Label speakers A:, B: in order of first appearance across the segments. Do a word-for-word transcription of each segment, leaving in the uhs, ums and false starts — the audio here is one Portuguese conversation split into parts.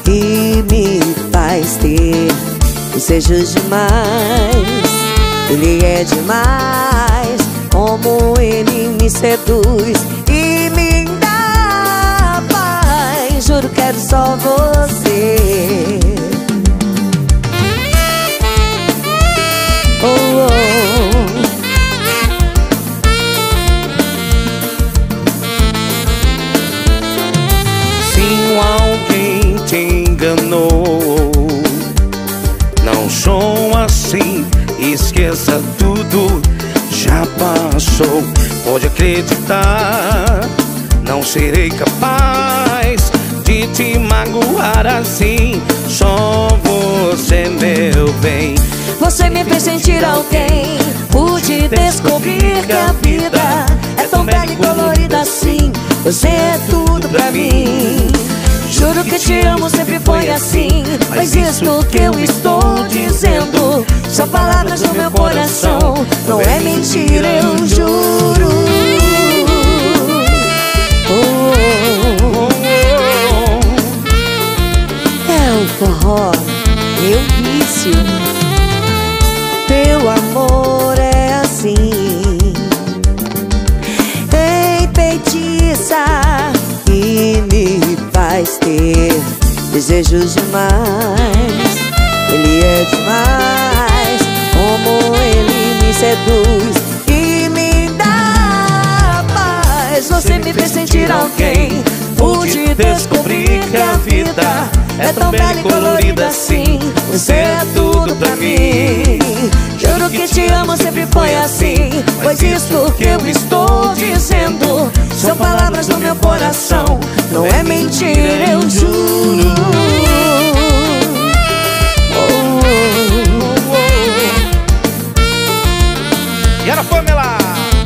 A: e me faz ter desejos demais. Ele é demais, como ele me seduz e me dá paz. Juro, quero só você. Oh, oh.
B: Se alguém te enganou, não sou assim, esqueça tudo, já passou. Pode acreditar, não serei capaz de te magoar assim. Só você, meu bem.
A: Você me fez sentir alguém, pude descobrir que a vida é tão bela e colorida assim. Você é tudo pra mim. Juro que te amo, sempre foi assim. Mas isto que eu estou dizendo são palavras do meu coração, não é mentira, eu juro. Oh, oh, oh. É o forró, meu vício. Teu amor é assim, enfeitiça e me faz ter desejos demais. Ele é demais, como ele me seduz e me dá paz. Você me fez sentir alguém, pude descobrir que a vida é tão bela e colorida assim. Você é tudo pra mim. Juro que te amo, sempre foi assim. Pois isso que eu estou dizendo são palavras do meu coração, não é mentira, eu juro. Oh, oh, oh.
B: E era Pamela.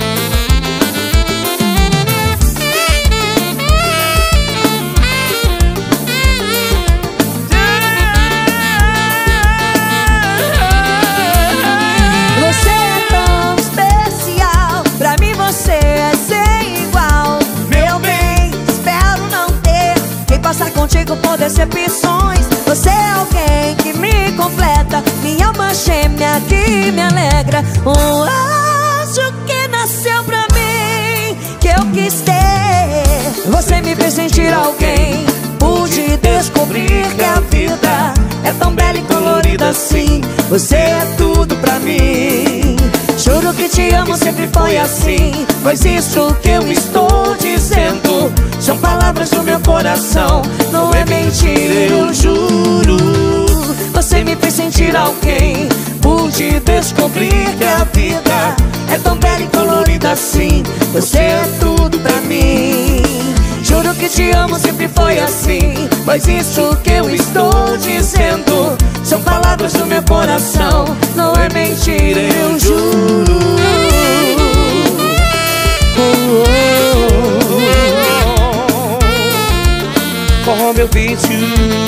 A: Passar contigo por decepções. Você é alguém que me completa, minha alma gêmea que me alegra. Um anjo que nasceu pra mim, que eu quis ter. Você me fez sentir alguém, pude descobrir que a vida é tão bela e colorida assim. Você é tudo pra mim. Juro que te amo, sempre foi assim. Pois isso que eu estou dizendo são palavras do meu coração, não é mentira, eu juro. Você me fez sentir alguém, pude descobrir que a vida é tão bela e colorida assim. Você é tudo pra mim. Juro que te amo, sempre foi assim. Pois isso que eu estou dizendo são palavras do meu coração, não é mentira, eu juro. Oh, oh, oh.
B: Oh, meu vício.